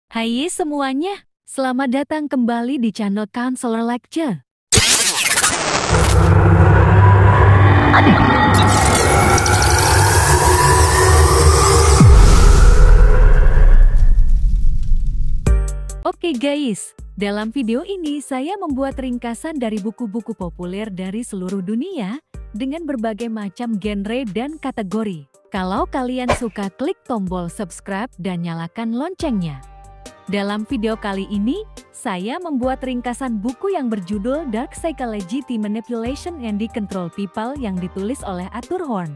Hai semuanya, selamat datang kembali di channel Counselor Lecture. Oke guys, dalam video ini saya membuat ringkasan dari buku-buku populer dari seluruh dunia dengan berbagai macam genre dan kategori. Kalau kalian suka, klik tombol subscribe dan nyalakan loncengnya. Dalam video kali ini, saya membuat ringkasan buku yang berjudul Dark Psychology: The Manipulation and the Control People yang ditulis oleh Arthur Horn.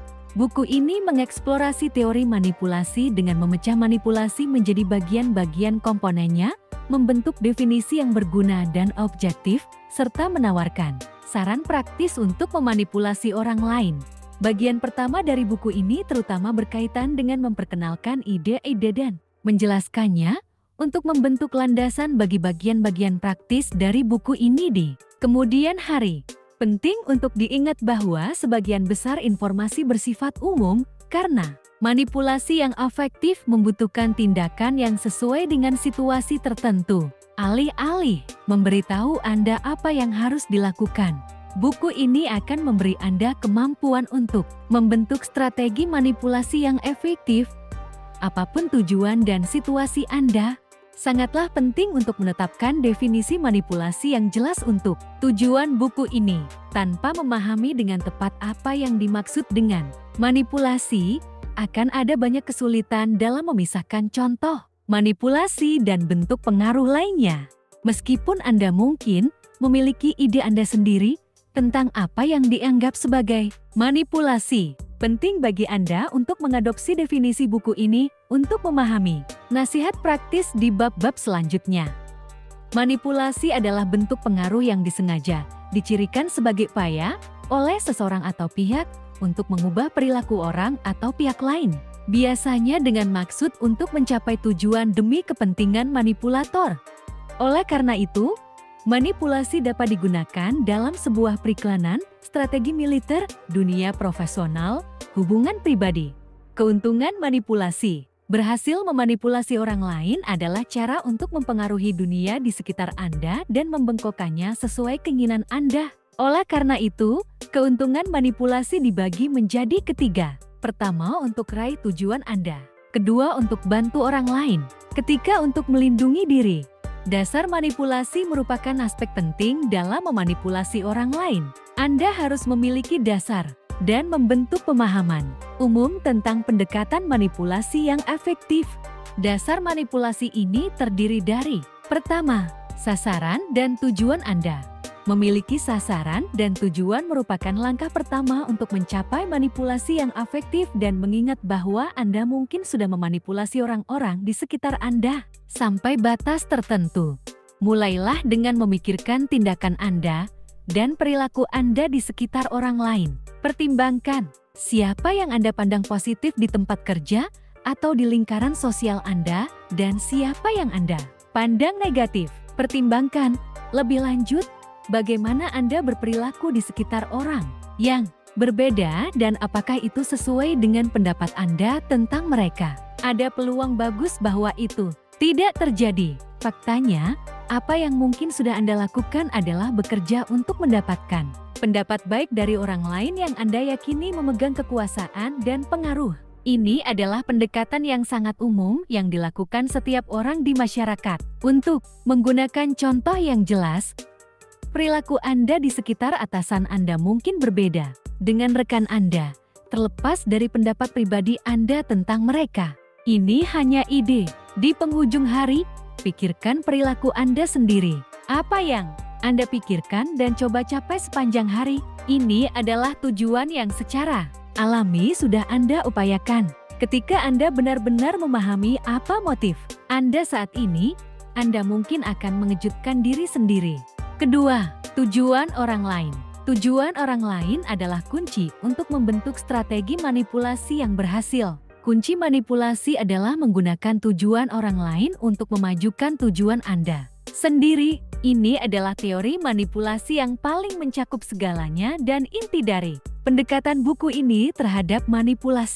Buku ini mengeksplorasi teori manipulasi dengan memecah manipulasi menjadi bagian-bagian komponennya, membentuk definisi yang berguna dan objektif, serta menawarkan saran praktis untuk memanipulasi orang lain. Bagian pertama dari buku ini terutama berkaitan dengan memperkenalkan ide-ide dan menjelaskannya untuk membentuk landasan bagi bagian-bagian praktis dari buku ini di kemudian hari. Penting untuk diingat bahwa sebagian besar informasi bersifat umum karena manipulasi yang efektif membutuhkan tindakan yang sesuai dengan situasi tertentu. Alih-alih memberitahu Anda apa yang harus dilakukan, buku ini akan memberi Anda kemampuan untuk membentuk strategi manipulasi yang efektif. Apapun tujuan dan situasi Anda, sangatlah penting untuk menetapkan definisi manipulasi yang jelas untuk tujuan buku ini. Tanpa memahami dengan tepat apa yang dimaksud dengan manipulasi, akan ada banyak kesulitan dalam memisahkan contoh manipulasi dan bentuk pengaruh lainnya. Meskipun Anda mungkin memiliki ide Anda sendiri tentang apa yang dianggap sebagai manipulasi, penting bagi Anda untuk mengadopsi definisi buku ini untuk memahami nasihat praktis di bab-bab selanjutnya. Manipulasi adalah bentuk pengaruh yang disengaja dicirikan sebagai upaya oleh seseorang atau pihak untuk mengubah perilaku orang atau pihak lain, biasanya dengan maksud untuk mencapai tujuan demi kepentingan manipulator. Oleh karena itu, manipulasi dapat digunakan dalam sebuah periklanan, strategi militer, dunia profesional, hubungan pribadi. Keuntungan manipulasi: berhasil memanipulasi orang lain adalah cara untuk mempengaruhi dunia di sekitar Anda dan membengkokkannya sesuai keinginan Anda. Oleh karena itu, keuntungan manipulasi dibagi menjadi ketiga. Pertama, untuk raih tujuan Anda. Kedua, untuk bantu orang lain. Ketiga, untuk melindungi diri. Dasar manipulasi merupakan aspek penting dalam memanipulasi orang lain. Anda harus memiliki dasar dan membentuk pemahaman umum tentang pendekatan manipulasi yang efektif. Dasar manipulasi ini terdiri dari: pertama, sasaran dan tujuan Anda. Memiliki sasaran dan tujuan merupakan langkah pertama untuk mencapai manipulasi yang efektif dan mengingat bahwa Anda mungkin sudah memanipulasi orang-orang di sekitar Anda sampai batas tertentu. Mulailah dengan memikirkan tindakan Anda dan perilaku Anda di sekitar orang lain. Pertimbangkan siapa yang Anda pandang positif di tempat kerja atau di lingkaran sosial Anda dan siapa yang Anda pandang negatif. Pertimbangkan lebih lanjut bagaimana Anda berperilaku di sekitar orang yang berbeda dan apakah itu sesuai dengan pendapat Anda tentang mereka. Ada peluang bagus bahwa itu tidak terjadi. Faktanya, apa yang mungkin sudah Anda lakukan adalah bekerja untuk mendapatkan pendapat baik dari orang lain yang Anda yakini memegang kekuasaan dan pengaruh. Ini adalah pendekatan yang sangat umum yang dilakukan setiap orang di masyarakat. Untuk menggunakan contoh yang jelas, perilaku Anda di sekitar atasan Anda mungkin berbeda dengan rekan Anda, terlepas dari pendapat pribadi Anda tentang mereka. Ini hanya ide. Di penghujung hari, pikirkan perilaku Anda sendiri. Apa yang Anda pikirkan dan coba capai sepanjang hari. Ini adalah tujuan yang secara alami sudah Anda upayakan. Ketika Anda benar-benar memahami apa motif Anda saat ini, Anda mungkin akan mengejutkan diri sendiri. Kedua, tujuan orang lain. Tujuan orang lain adalah kunci untuk membentuk strategi manipulasi yang berhasil. Kunci manipulasi adalah menggunakan tujuan orang lain untuk memajukan tujuan Anda sendiri. Ini adalah teori manipulasi yang paling mencakup segalanya dan inti dari pendekatan buku ini terhadap manipulasi.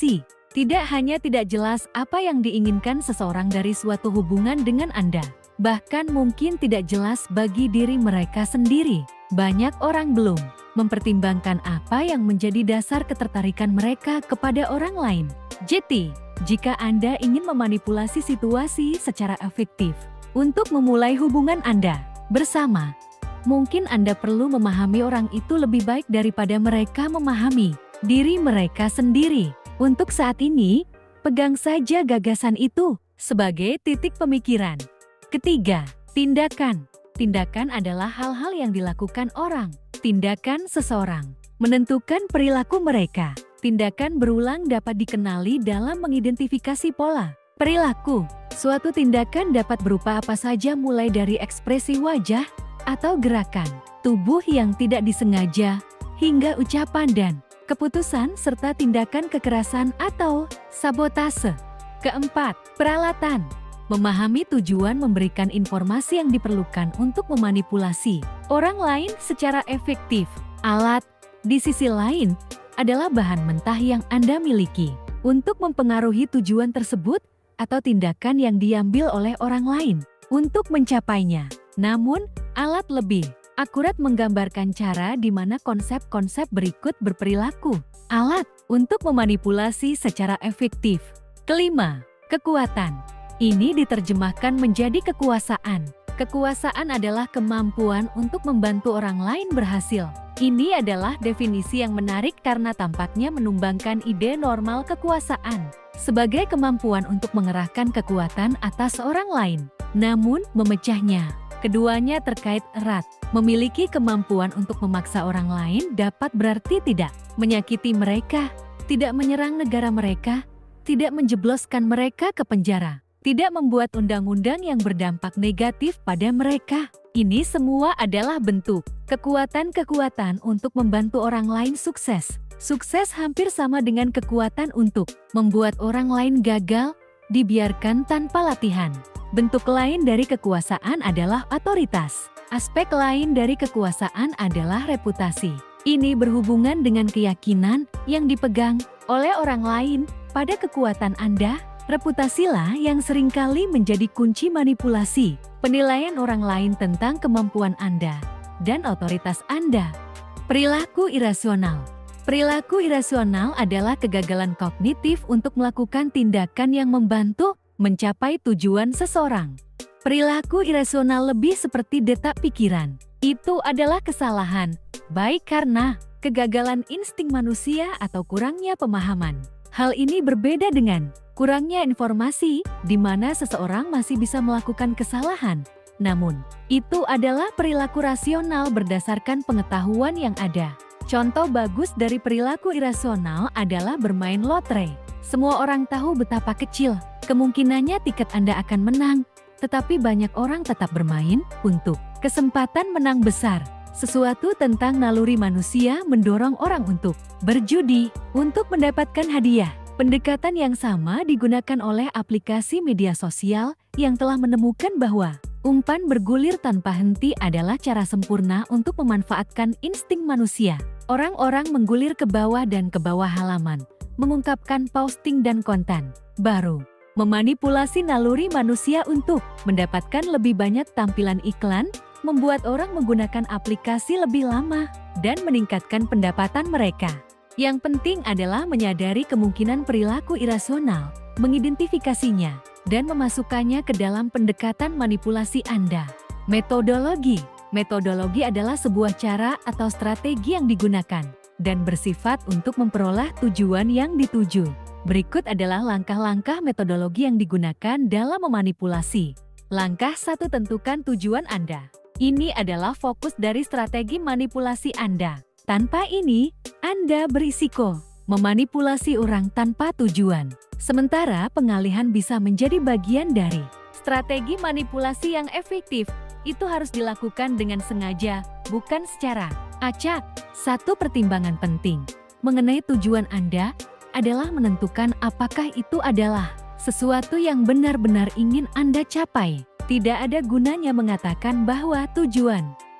Tidak hanya tidak jelas apa yang diinginkan seseorang dari suatu hubungan dengan Anda, bahkan mungkin tidak jelas bagi diri mereka sendiri. Banyak orang belum mempertimbangkan apa yang menjadi dasar ketertarikan mereka kepada orang lain. Jadi, jika Anda ingin memanipulasi situasi secara efektif untuk memulai hubungan Anda bersama, mungkin Anda perlu memahami orang itu lebih baik daripada mereka memahami diri mereka sendiri. Untuk saat ini, pegang saja gagasan itu sebagai titik pemikiran. Ketiga, tindakan. Tindakan adalah hal-hal yang dilakukan orang. Tindakan seseorang menentukan perilaku mereka. Tindakan berulang dapat dikenali dalam mengidentifikasi pola perilaku. Suatu tindakan dapat berupa apa saja, mulai dari ekspresi wajah atau gerakan tubuh yang tidak disengaja, hingga ucapan dan keputusan serta tindakan kekerasan atau sabotase. Keempat, peralatan. Memahami tujuan memberikan informasi yang diperlukan untuk memanipulasi orang lain secara efektif. Alat, di sisi lain, adalah bahan mentah yang Anda miliki untuk mempengaruhi tujuan tersebut atau tindakan yang diambil oleh orang lain untuk mencapainya. Namun, alat lebih akurat menggambarkan cara di mana konsep-konsep berikut berperilaku. Alat untuk memanipulasi secara efektif. Kelima, kekuatan. Ini diterjemahkan menjadi kekuasaan. Kekuasaan adalah kemampuan untuk membantu orang lain berhasil. Ini adalah definisi yang menarik karena tampaknya menumbangkan ide normal kekuasaan sebagai kemampuan untuk mengerahkan kekuatan atas orang lain, namun memecahnya. Keduanya terkait erat. Memiliki kemampuan untuk memaksa orang lain dapat berarti tidak menyakiti mereka, tidak menyerang negara mereka, tidak menjebloskan mereka ke penjara, tidak membuat undang-undang yang berdampak negatif pada mereka. Ini semua adalah bentuk kekuatan-kekuatan untuk membantu orang lain sukses. Sukses hampir sama dengan kekuatan untuk membuat orang lain gagal, dibiarkan tanpa latihan. Bentuk lain dari kekuasaan adalah otoritas. Aspek lain dari kekuasaan adalah reputasi. Ini berhubungan dengan keyakinan yang dipegang oleh orang lain pada kekuatan Anda. Reputasilah yang seringkali menjadi kunci manipulasi penilaian orang lain tentang kemampuan Anda dan otoritas Anda. Perilaku irasional. Perilaku irasional adalah kegagalan kognitif untuk melakukan tindakan yang membantu mencapai tujuan seseorang. Perilaku irasional lebih seperti detak pikiran. Itu adalah kesalahan, baik karena kegagalan insting manusia atau kurangnya pemahaman. Hal ini berbeda dengan kurangnya informasi, di mana seseorang masih bisa melakukan kesalahan. Namun, itu adalah perilaku rasional berdasarkan pengetahuan yang ada. Contoh bagus dari perilaku irasional adalah bermain lotre. Semua orang tahu betapa kecil kemungkinannya tiket Anda akan menang, tetapi banyak orang tetap bermain untuk kesempatan menang besar. Sesuatu tentang naluri manusia mendorong orang untuk berjudi untuk mendapatkan hadiah. Pendekatan yang sama digunakan oleh aplikasi media sosial yang telah menemukan bahwa umpan bergulir tanpa henti adalah cara sempurna untuk memanfaatkan insting manusia. Orang-orang menggulir ke bawah dan ke bawah halaman, mengungkapkan posting dan konten baru, memanipulasi naluri manusia untuk mendapatkan lebih banyak tampilan iklan, membuat orang menggunakan aplikasi lebih lama, dan meningkatkan pendapatan mereka. Yang penting adalah menyadari kemungkinan perilaku irasional, mengidentifikasinya, dan memasukkannya ke dalam pendekatan manipulasi Anda. Metodologi. Metodologi adalah sebuah cara atau strategi yang digunakan dan bersifat untuk memperoleh tujuan yang dituju. Berikut adalah langkah-langkah metodologi yang digunakan dalam memanipulasi. Langkah 1. Tentukan tujuan Anda. Ini adalah fokus dari strategi manipulasi Anda. Tanpa ini, Anda berisiko memanipulasi orang tanpa tujuan. Sementara pengalihan bisa menjadi bagian dari strategi manipulasi yang efektif. Itu harus dilakukan dengan sengaja, bukan secara acak. 1. Pertimbangan penting mengenai tujuan Anda adalah menentukan apakah itu adalah sesuatu yang benar-benar ingin Anda capai. Tidak ada gunanya mengatakan bahwa tujuan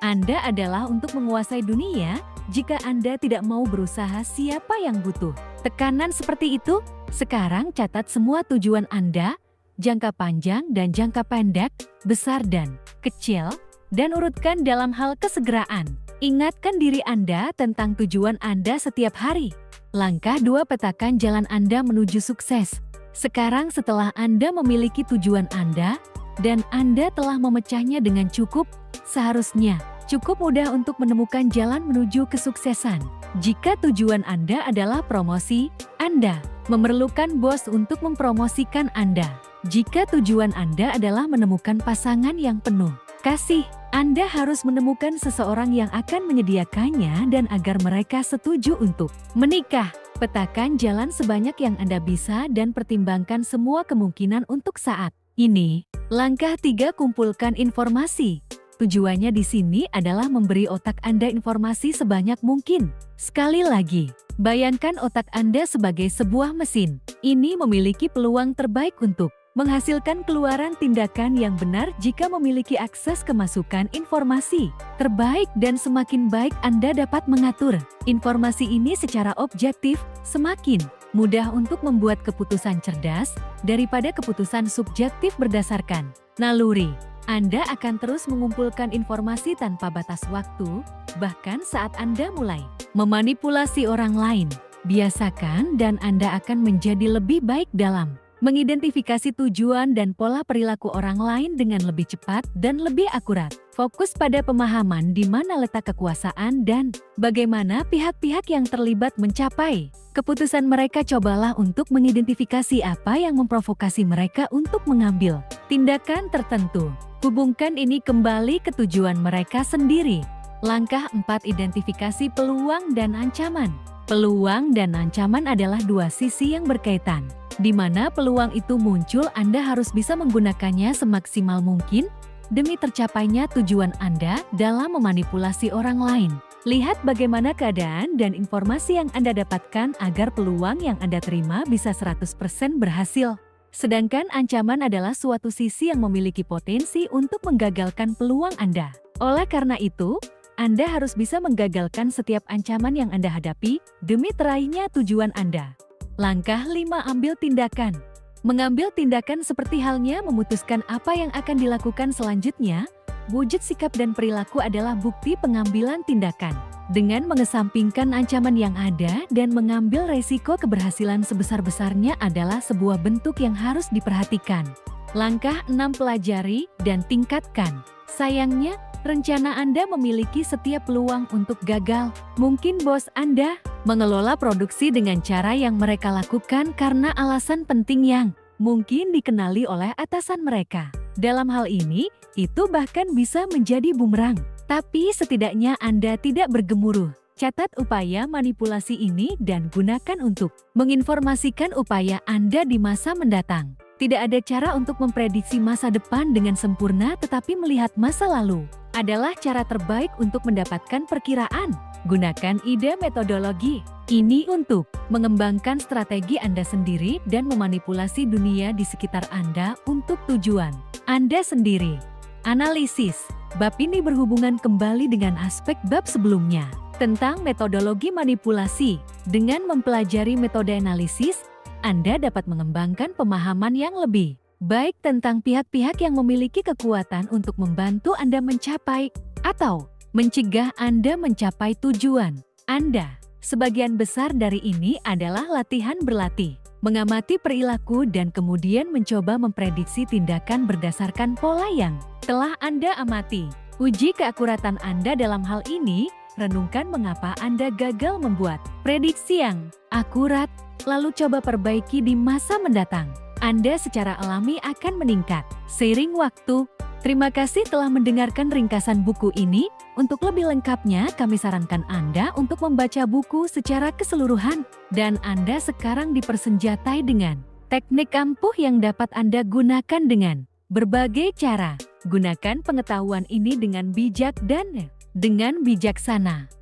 Anda adalah untuk menguasai dunia. Jika Anda tidak mau berusaha, siapa yang butuh tekanan seperti itu? Sekarang catat semua tujuan Anda, jangka panjang dan jangka pendek, besar dan kecil, dan urutkan dalam hal kesegeraan. Ingatkan diri Anda tentang tujuan Anda setiap hari. Langkah 2, petakan jalan Anda menuju sukses. Sekarang setelah Anda memiliki tujuan Anda, dan Anda telah memecahnya dengan cukup, seharusnya cukup mudah untuk menemukan jalan menuju kesuksesan. Jika tujuan Anda adalah promosi, Anda memerlukan bos untuk mempromosikan Anda. Jika tujuan Anda adalah menemukan pasangan yang penuh kasih, Anda harus menemukan seseorang yang akan menyediakannya dan agar mereka setuju untuk menikah. Petakan jalan sebanyak yang Anda bisa dan pertimbangkan semua kemungkinan untuk saat ini. Langkah 3, kumpulkan informasi. Tujuannya di sini adalah memberi otak Anda informasi sebanyak mungkin. Sekali lagi, bayangkan otak Anda sebagai sebuah mesin. Ini memiliki peluang terbaik untuk menghasilkan keluaran tindakan yang benar jika memiliki akses ke masukan informasi terbaik, dan semakin baik Anda dapat mengatur informasi ini secara objektif, semakin mudah untuk membuat keputusan cerdas daripada keputusan subjektif berdasarkan naluri. Anda akan terus mengumpulkan informasi tanpa batas waktu, bahkan saat Anda mulai memanipulasi orang lain. Biasakan dan Anda akan menjadi lebih baik dalam mengidentifikasi tujuan dan pola perilaku orang lain dengan lebih cepat dan lebih akurat. Fokus pada pemahaman di mana letak kekuasaan dan bagaimana pihak-pihak yang terlibat mencapai keputusan mereka. Cobalah untuk mengidentifikasi apa yang memprovokasi mereka untuk mengambil tindakan tertentu. Hubungkan ini kembali ke tujuan mereka sendiri. Langkah 4, identifikasi peluang dan ancaman. Peluang dan ancaman adalah dua sisi yang berkaitan. Di mana peluang itu muncul, Anda harus bisa menggunakannya semaksimal mungkin demi tercapainya tujuan Anda dalam memanipulasi orang lain. Lihat bagaimana keadaan dan informasi yang Anda dapatkan agar peluang yang Anda terima bisa 100% berhasil. Sedangkan ancaman adalah suatu sisi yang memiliki potensi untuk menggagalkan peluang Anda. Oleh karena itu, Anda harus bisa menggagalkan setiap ancaman yang Anda hadapi demi teraihnya tujuan Anda. Langkah 5, ambil tindakan. Mengambil tindakan seperti halnya memutuskan apa yang akan dilakukan selanjutnya. Wujud sikap dan perilaku adalah bukti pengambilan tindakan. Dengan mengesampingkan ancaman yang ada dan mengambil resiko keberhasilan sebesar-besarnya adalah sebuah bentuk yang harus diperhatikan. Langkah 6, pelajari dan tingkatkan. Sayangnya, rencana Anda memiliki setiap peluang untuk gagal. Mungkin bos Anda mengelola produksi dengan cara yang mereka lakukan karena alasan penting yang mungkin dikenali oleh atasan mereka. Dalam hal ini, itu bahkan bisa menjadi bumerang. Tapi setidaknya Anda tidak bergemuruh. Catat upaya manipulasi ini dan gunakan untuk menginformasikan upaya Anda di masa mendatang. Tidak ada cara untuk memprediksi masa depan dengan sempurna, tetapi melihat masa lalu adalah cara terbaik untuk mendapatkan perkiraan. Gunakan ide metodologi ini untuk mengembangkan strategi Anda sendiri dan memanipulasi dunia di sekitar Anda untuk tujuan Anda sendiri. Analisis. Bab ini berhubungan kembali dengan aspek bab sebelumnya tentang metodologi manipulasi. Dengan mempelajari metode analisis, Anda dapat mengembangkan pemahaman yang lebih baik tentang pihak-pihak yang memiliki kekuatan untuk membantu Anda mencapai atau mencegah Anda mencapai tujuan Anda. Sebagian besar dari ini adalah latihan berlatih, mengamati perilaku dan kemudian mencoba memprediksi tindakan berdasarkan pola yang telah Anda amati. Uji keakuratan Anda dalam hal ini, renungkan mengapa Anda gagal membuat prediksi yang akurat, lalu coba perbaiki di masa mendatang. Anda secara alami akan meningkat seiring waktu. Terima kasih telah mendengarkan ringkasan buku ini. Untuk lebih lengkapnya, kami sarankan Anda untuk membaca buku secara keseluruhan. Dan Anda sekarang dipersenjatai dengan teknik ampuh yang dapat Anda gunakan dengan berbagai cara. Gunakan pengetahuan ini dengan bijak dan dengan bijaksana.